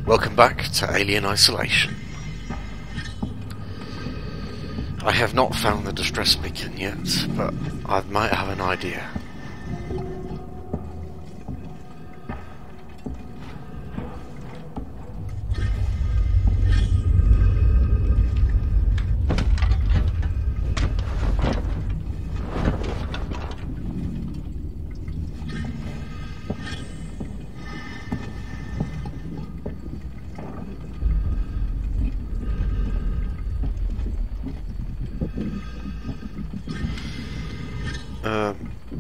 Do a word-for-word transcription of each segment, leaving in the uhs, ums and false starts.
Welcome back to Alien Isolation. I have not found the distress beacon yet, but I might have an idea. Um,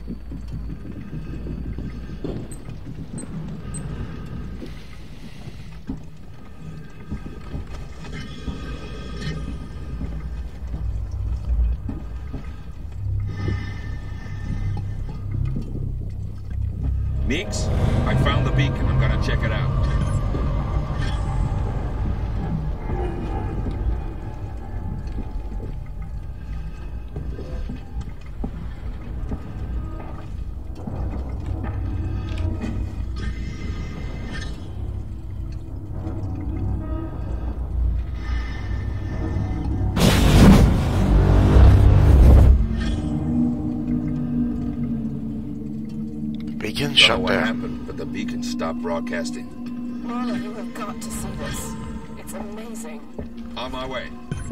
Meeks, I found the beacon. I'm gonna check it out. beacon Don't shut know what down. happened, but the beacon stopped broadcasting. Marla, you have got to see this. It's amazing. On my way.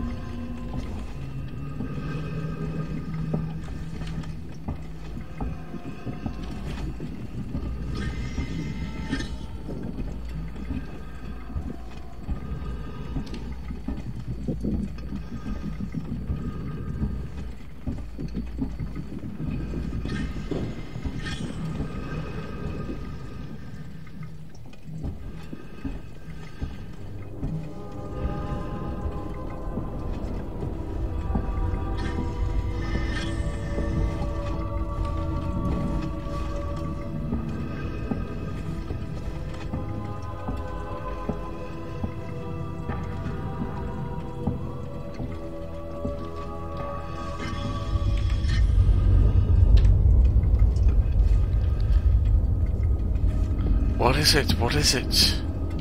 What is it? What is it?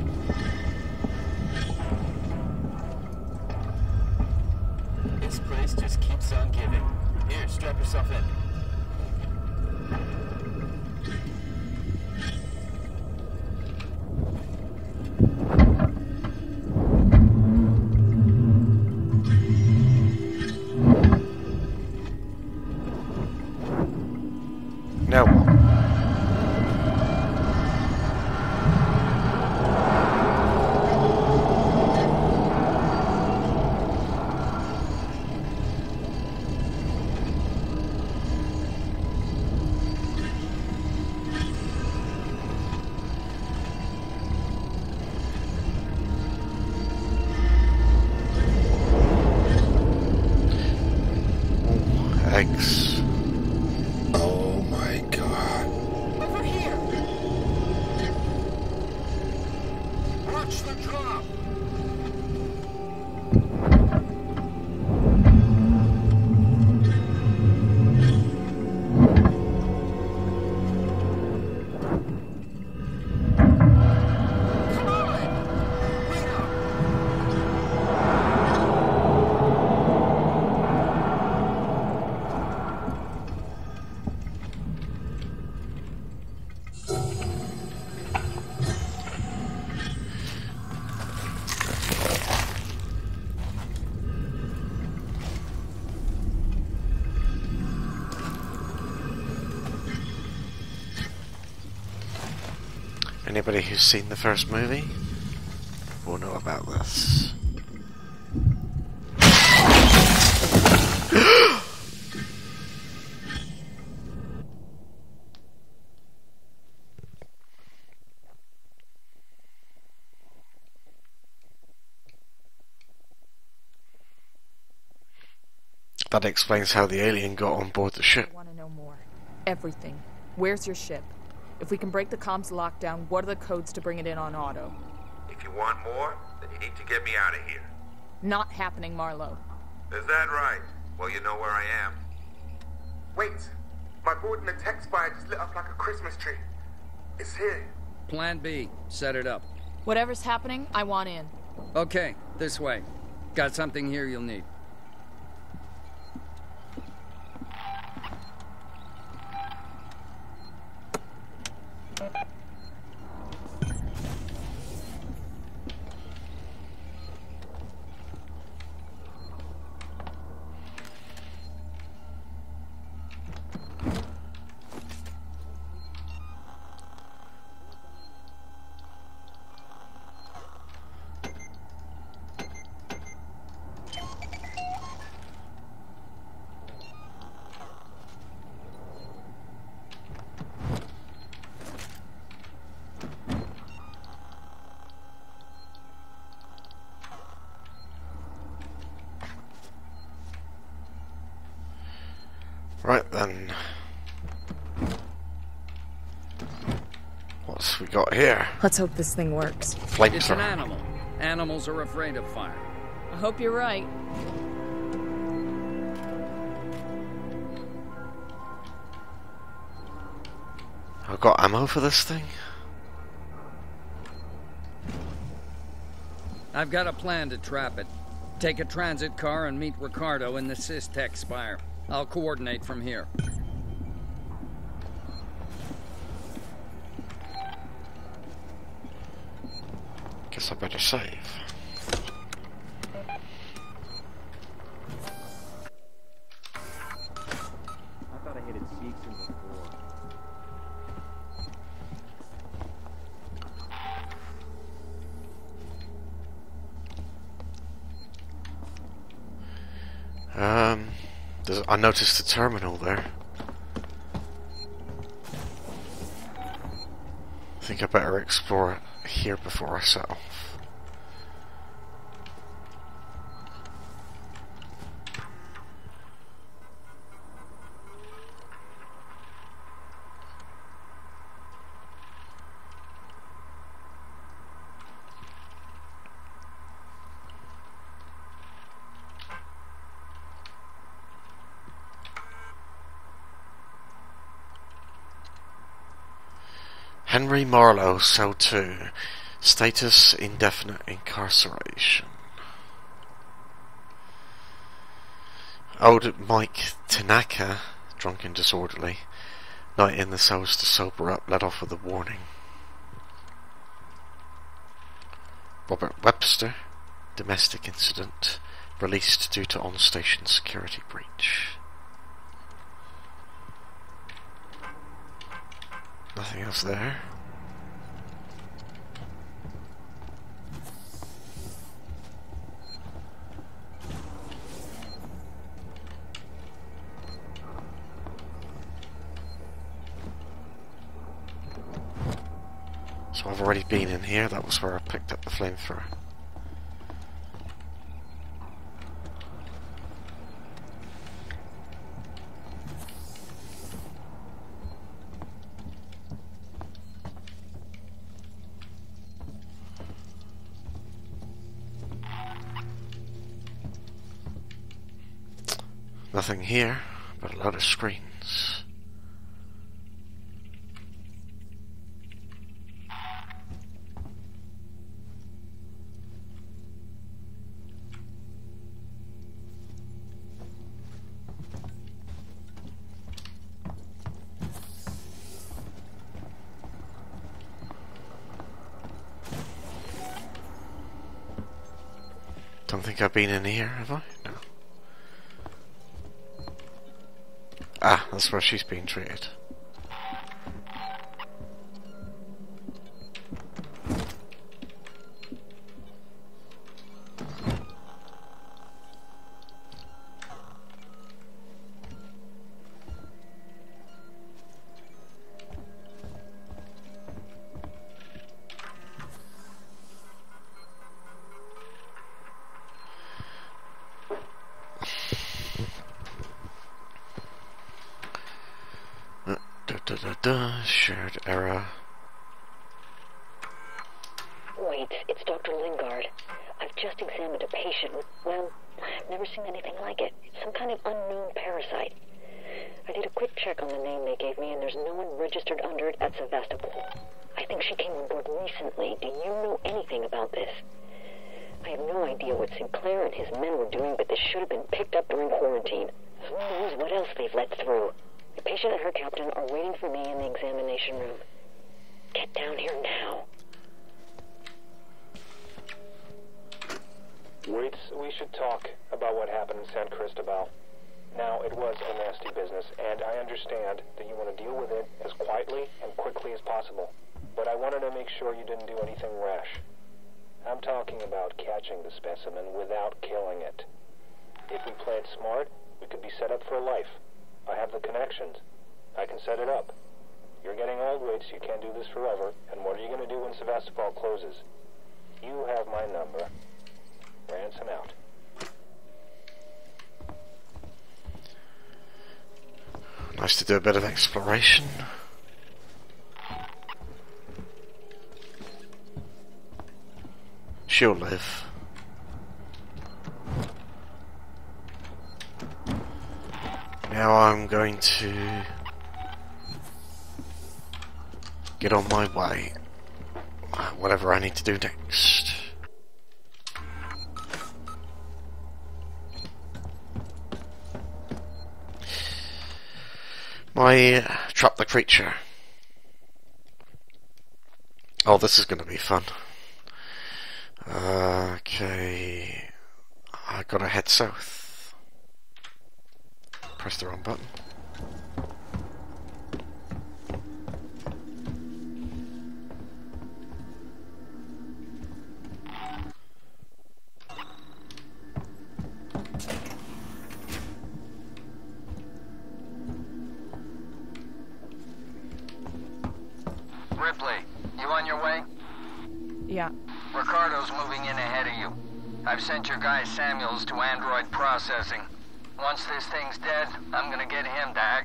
This place just keeps on giving. Here, strap yourself in. Now what? Eggs. Oh my god. Over here! Watch the drop! Come on! Wait up! Anybody who's seen the first movie will know about this. That explains how the alien got on board the ship. I want to know more. Everything. Where's your ship? If we can break the comms lockdown, what are the codes to bring it in on auto? If you want more, then you need to get me out of here. Not happening, Marlowe. Is that right? Well, you know where I am. Wait, my board in the tech spire just lit up like a Christmas tree. It's here. Plan B. Set it up. Whatever's happening, I want in. Okay, this way. Got something here you'll need. Right then. What's we got here? Let's hope this thing works. Flamethrower. It's an animal. Animals are afraid of fire. I hope you're right. I've got ammo for this thing. I've got a plan to trap it. Take a transit car and meet Ricardo in the Systech Spire. I'll coordinate from here. Guess I better save. I thought I hit it Seegson before. Um, there's, I noticed a terminal there. I think I better explore it here before I set off. Henry Marlowe, Cell two. Status indefinite incarceration. Old Mike Tanaka, drunk and disorderly. Night in the cells to sober up, let off with a warning. Robert Webster, domestic incident. Released due to on-station security breach. Nothing else there. So I've already been in here. That was where I picked up the flamethrower. Nothing here, but a lot of screens. Don't think I've been in here, have I? No. Ah, that's where she's being treated. Da, da, da, shared error. Wait, it's Doctor Lingard. I've just examined a patient with, well, I've never seen anything like it. It's some kind of unknown parasite. I did a quick check on the name they gave me, and there's no one registered under it at Sevastopol. I think she came on board recently. Do you know anything about this? I have no idea what Sinclair and his men were doing, but this should have been picked up during quarantine. Who knows what else they've let through? The patient and her captain are waiting for me in the examination room. Get down here now. Waits, we should talk about what happened in San Cristobal. Now, it was a nasty business, and I understand that you want to deal with it as quietly and quickly as possible. But I wanted to make sure you didn't do anything rash. I'm talking about catching the specimen without killing it. If we play it smart, we could be set up for life. I have the connections. I can set it up. You're getting old, Waits, you can't do this forever, and what are you going to do when Sevastopol closes? You have my number. Ransom out. Nice to do a bit of exploration. She'll live. Now I'm going to get on my way. Whatever I need to do next. My uh, trap the creature. Oh, this is going to be fun. Uh, okay, I gotta head south. Press the wrong button. Ripley, you on your way? Yeah. Ricardo's moving in ahead of you. I've sent your guy Samuels to android processing. Once this thing's dead, I'm gonna get him to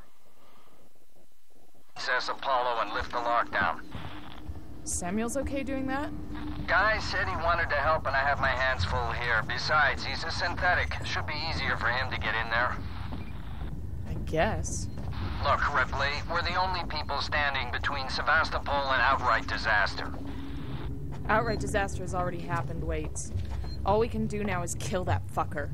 access Apollo and lift the lockdown. Samuel's okay doing that? Guy said he wanted to help and I have my hands full here. Besides, he's a synthetic. Should be easier for him to get in there. I guess. Look, Ripley, we're the only people standing between Sevastopol and outright disaster. Outright disaster has already happened, Waits. All we can do now is kill that fucker.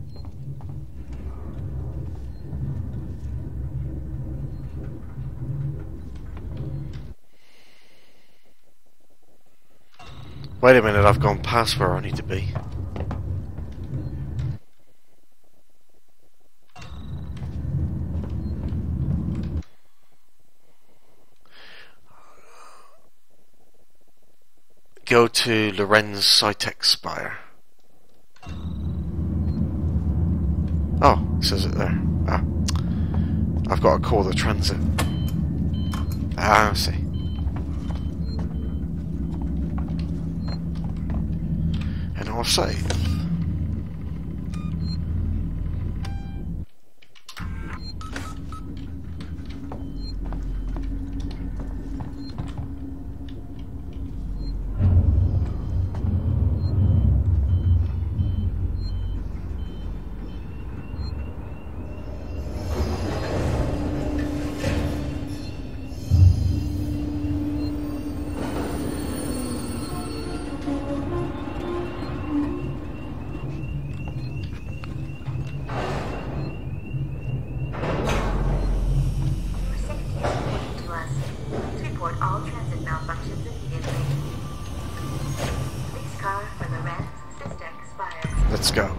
Wait a minute, I've gone past where I need to be. Go to Lorenz Cytec Spire. Oh, it says it there. Ah. I've got to call the transit. Ah, I see. And I'll save. Let's go.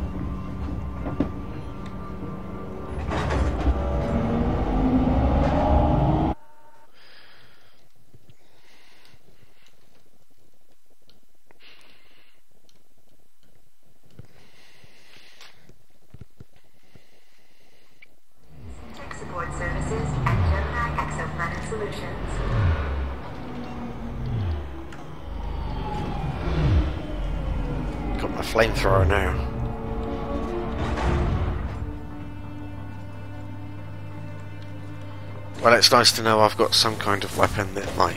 Tech support services and Gemini Exoplanet Solutions. Got my flamethrower now. Well, it's nice to know I've got some kind of weapon that might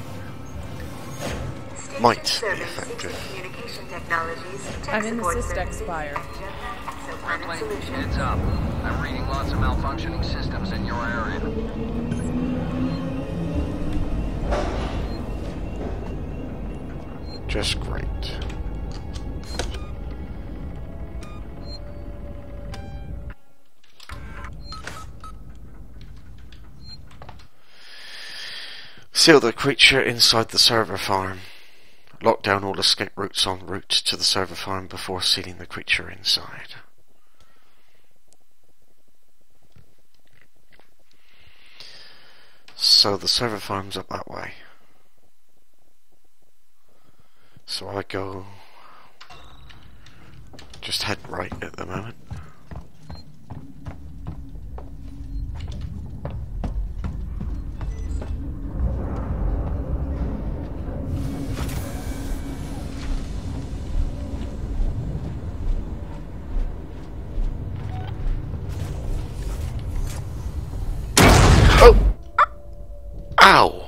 might be effective. I'm in the Systech Spire. Ripley, heads up. I'm reading lots of malfunctioning systems in your area. Just great. Seal the creature inside the server farm. Lock down all escape routes en route to the server farm before sealing the creature inside. So the server farm's up that way. So I go... just head right at the moment. Ow!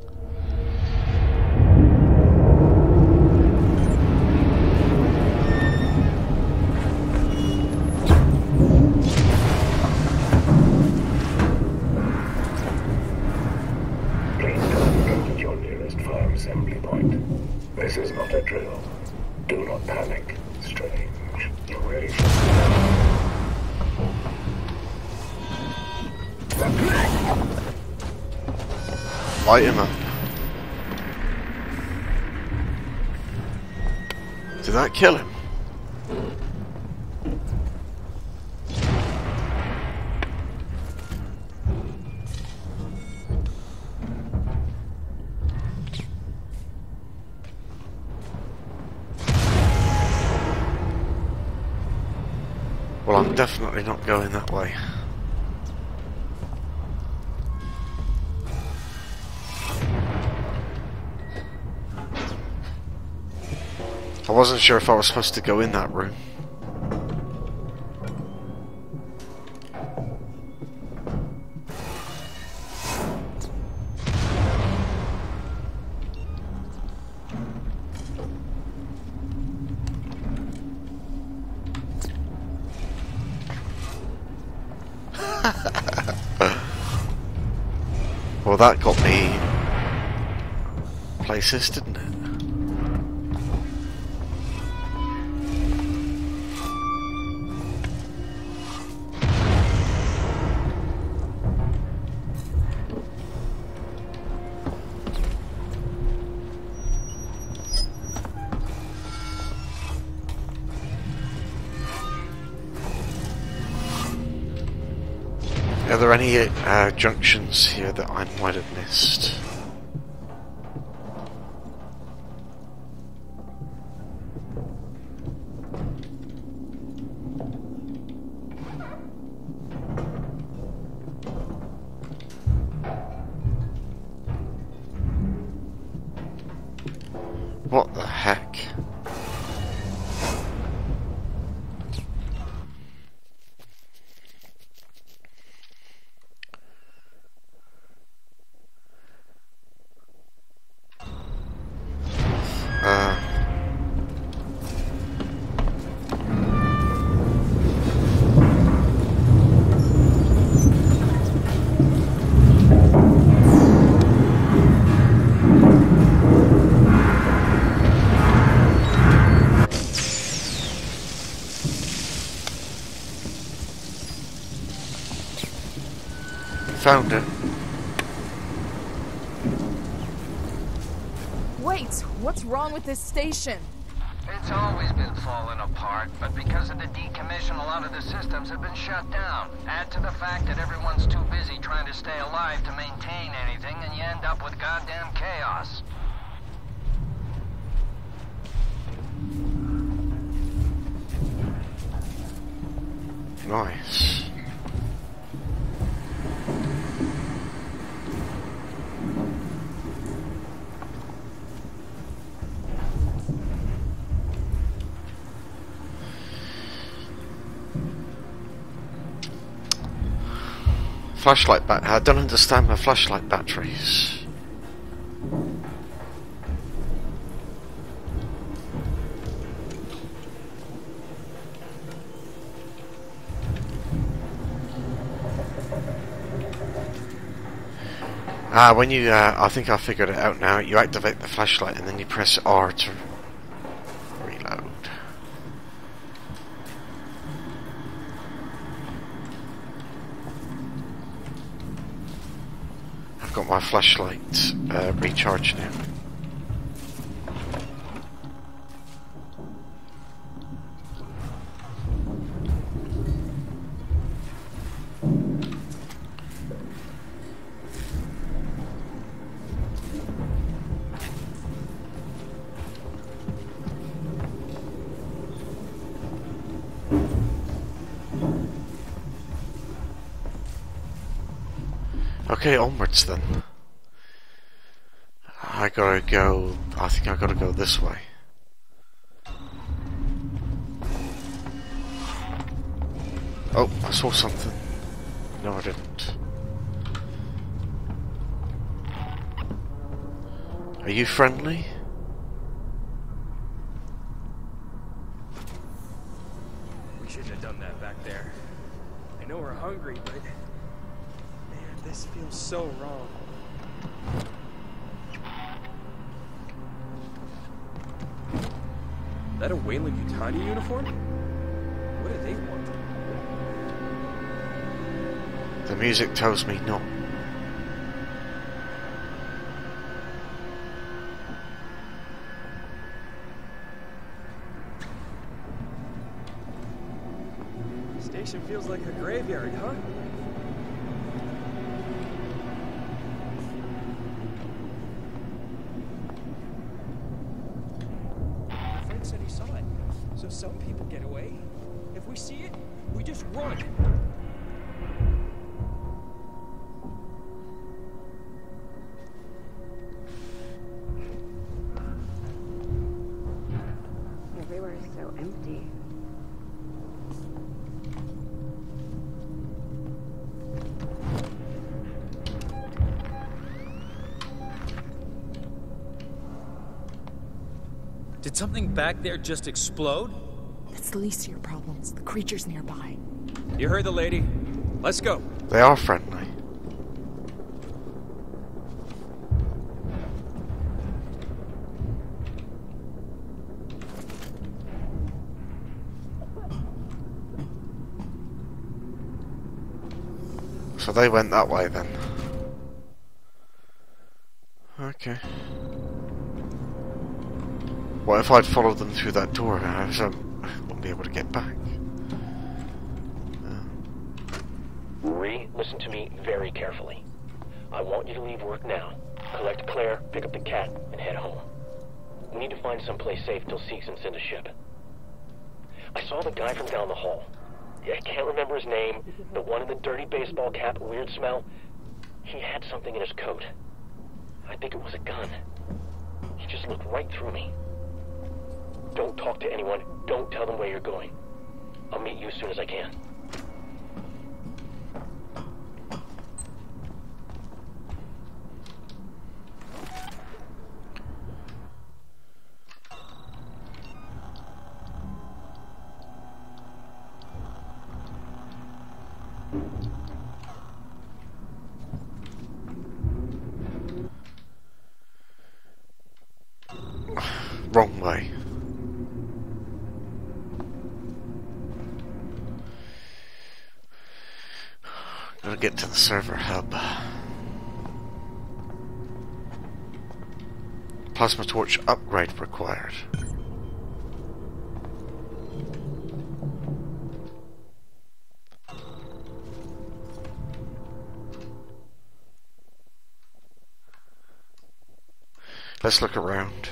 Please come to your nearest farm assembly point. This is not a drill. Do not panic. Strange. You're ready for Light him up. Did that kill him? Well, I'm definitely not going that way. I wasn't sure if I was supposed to go in that room. Well, that got me places, didn't it? Are there any uh, junctions here that I might have missed? What the heck? Uh, found it. Wait, what's wrong with this station? It's always been falling apart, but because of the decommission, a lot of the systems have been shut down. Add to the fact that everyone's too busy trying to stay alive to maintain anything, and you end up with goddamn chaos. Nice. Flashlight bat- I don't understand my flashlight batteries. Ah, when you, uh, I think I figured it out now, you activate the flashlight and then you press R to got my flashlight uh, recharged now. Okay, onwards then. I gotta go... I think I gotta go this way. Oh, I saw something. No, I didn't. Are you friendly? We shouldn't have done that back there. I know we're hungry, but... this feels so wrong. That a Weyland-Yutani uniform? What do they want? The music tells me not. Station feels like a graveyard, huh? Said he saw it. So some people get away. If we see it, we just run. Everywhere is so empty. Did something back there just explode? That's the least of your problems. The creature's nearby. You heard the lady. Let's go. They are friendly. So they went that way then. Okay. What if I'd followed them through that door? I wouldn't be able to get back. Marie, listen to me very carefully. I want you to leave work now. Collect Claire, pick up the cat, and head home. We need to find someplace safe till Seegson send a ship. I saw the guy from down the hall. I can't remember his name. The one in the dirty baseball cap, weird smell. He had something in his coat. I think it was a gun. He just looked right through me. Don't talk to anyone. Don't tell them where you're going. I'll meet you as soon as I can. Wrong way. Gotta get to the server hub. Plasma torch upgrade required. Let's look around.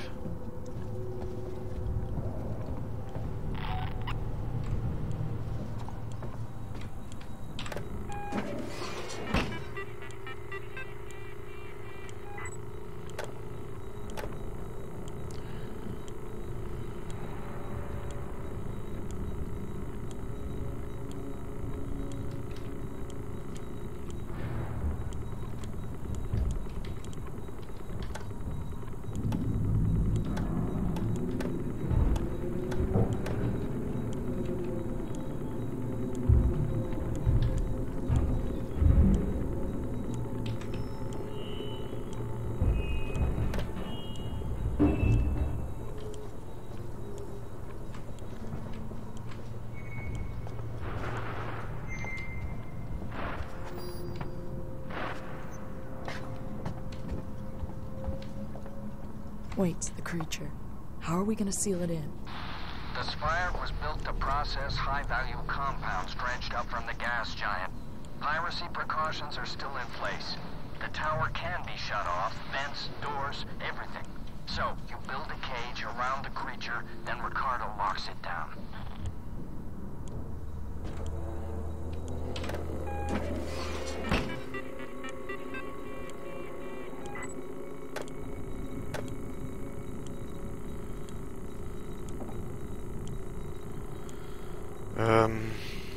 Wait, the creature. How are we gonna seal it in? The Spire was built to process high-value compounds dredged up from the gas giant. Piracy precautions are still in place. The tower can be shut off, vents, doors, everything. So, you build a cage around the creature, then Ricardo locks it down. Um...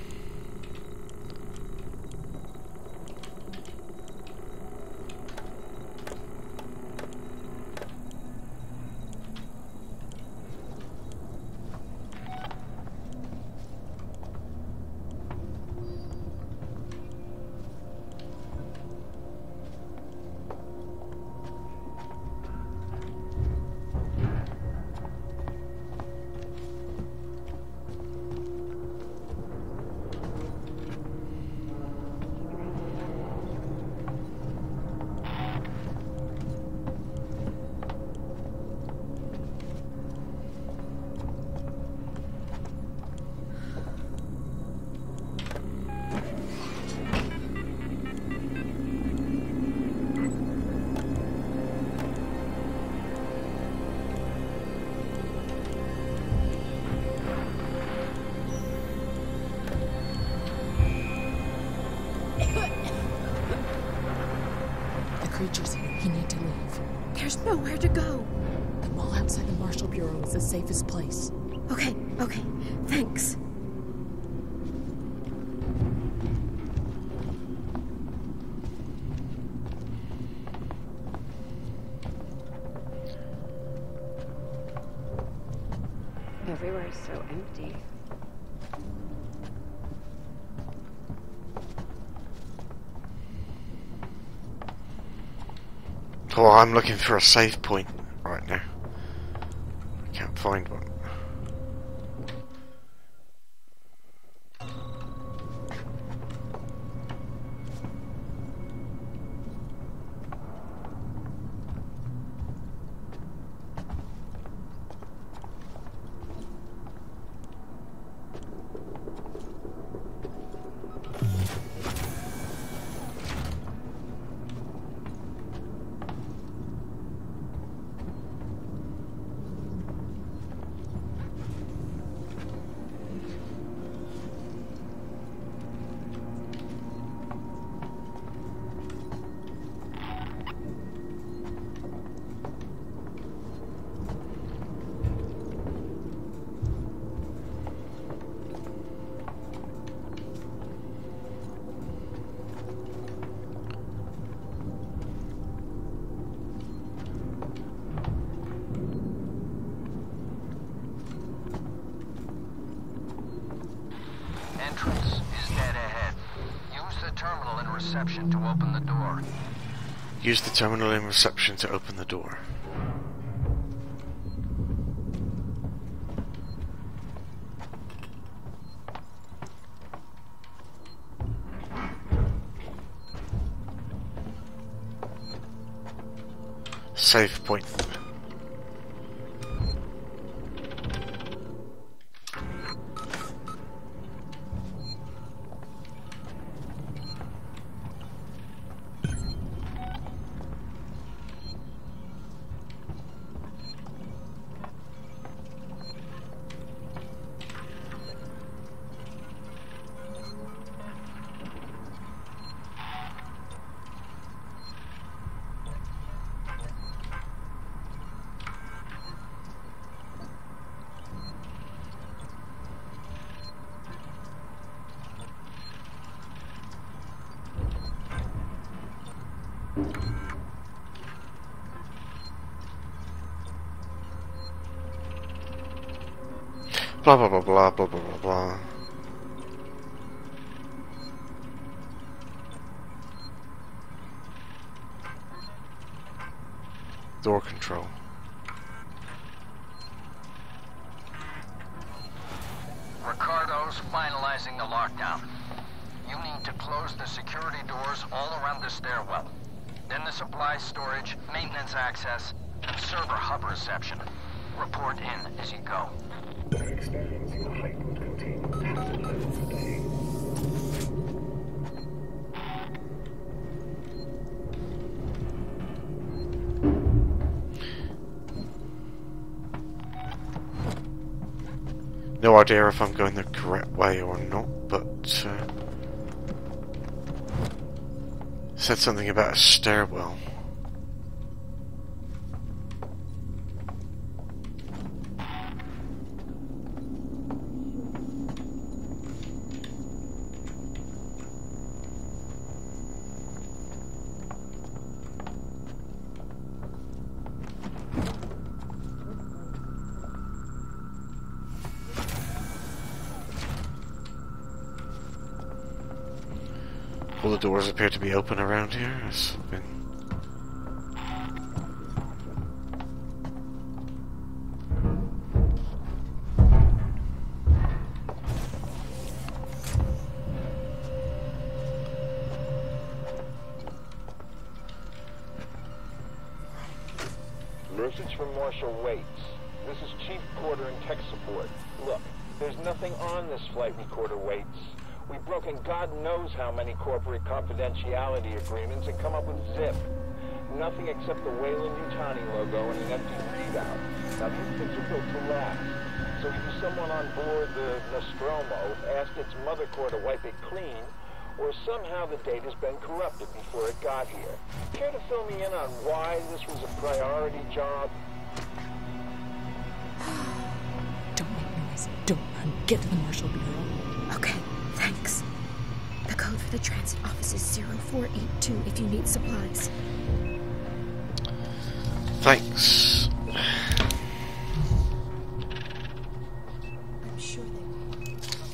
Creatures here. You need to leave. There's nowhere to go. The mall outside the Marshal Bureau is the safest place. Okay, okay. Thanks. Everywhere is so empty. Oh, I'm looking for a save point right now. I can't find one. Entrance is dead ahead. Use the terminal in reception to open the door. Use the terminal in reception to open the door. Save point. Blah blah blah blah blah blah blah blah. Door control. Ricardo's finalizing the lockdown. You need to close the security doors all around the stairwell. Then the supply storage, maintenance access, and server hub reception. Report in as you go. They're experiencing a heightened containment hazard level today. No idea if I'm going the correct way or not, but uh, said something about a stairwell. All the doors appear to be open around here. It's been Message from Marshal Waits. This is Chief Porter and tech support. Look, there's nothing on this flight recorder, Waits. We've broken God knows how many corporate confidentiality agreements and come up with zip. Nothing except the Weyland-Yutani logo and an empty readout. Now these things are built to last. So either someone on board the Nostromo asked its mother core to wipe it clean, or somehow the data's been corrupted before it got here. Care to fill me in on why this was a priority job? Don't make noise. Don't run. Get to the Marshal Bureau. Okay, thanks. The code for the transit office is zero four eight two if you need supplies. Thanks. I'm sure they will.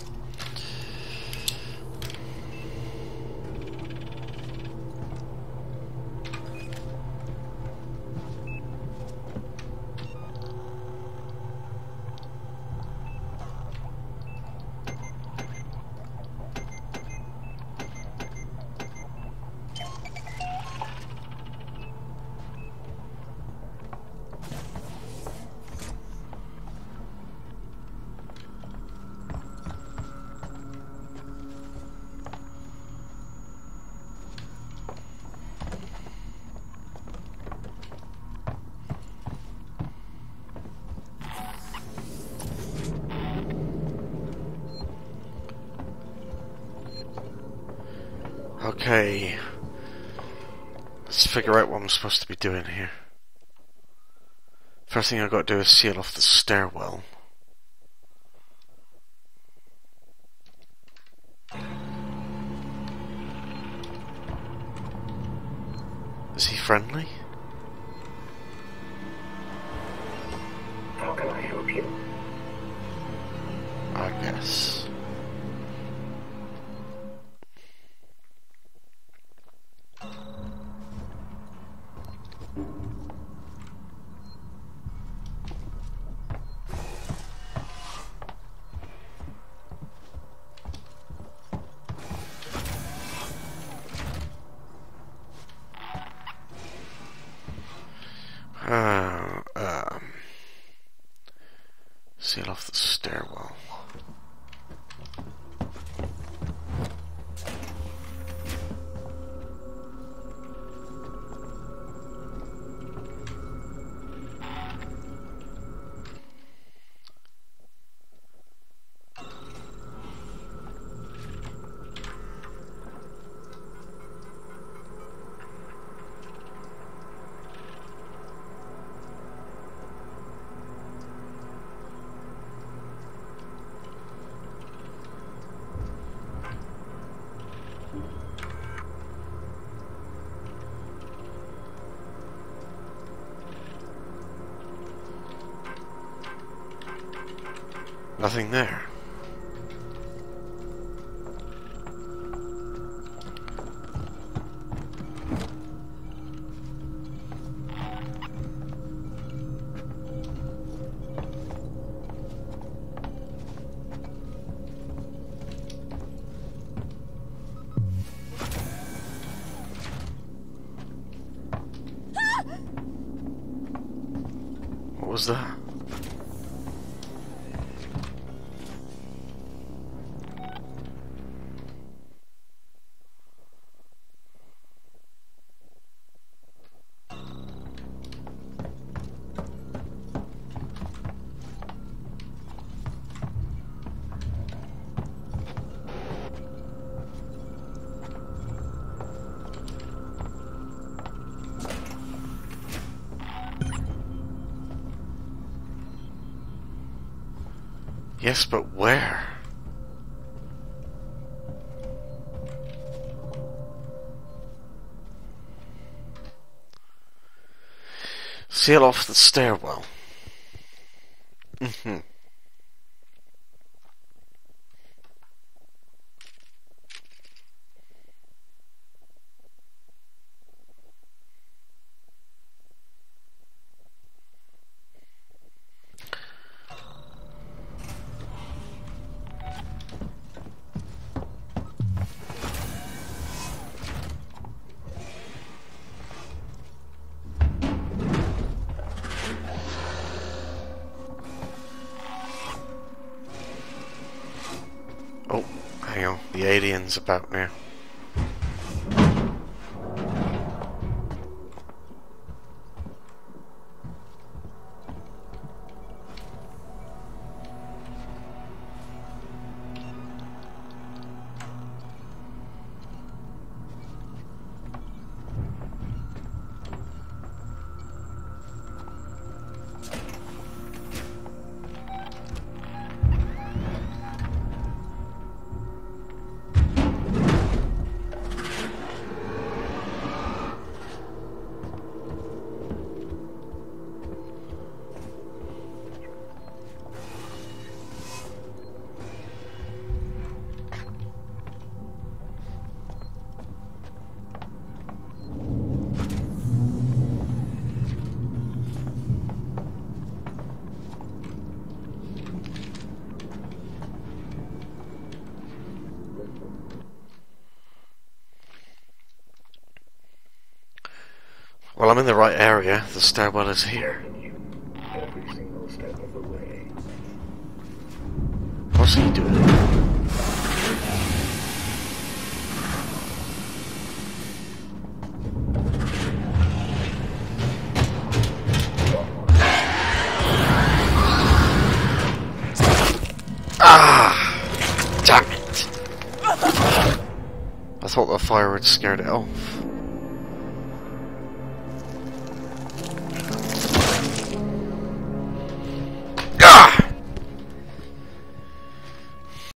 Okay, let's figure out what I'm supposed to be doing here. First thing I've got to do is seal off the stairwell. Is he friendly? How can I help you? I guess. Uh, um, seal off the stairwell. Nothing there. was that? Yes, but where? Seal off the stairwell. Mm-hmm. Oh, hang on, the alien's about now. Well, I'm in the right area. The stairwell is here. Every single step of the way. What's he doing? Ah! Damn it! I thought the fire had scared it off.